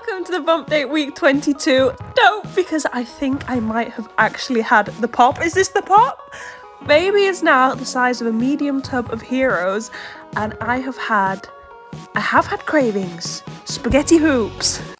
welcome to the bump date week 22. Don't, because I think I might have actually had the pop. Is this the pop? Baby is now the size of a medium tub of heroes, and I have had cravings. Spaghetti hoops.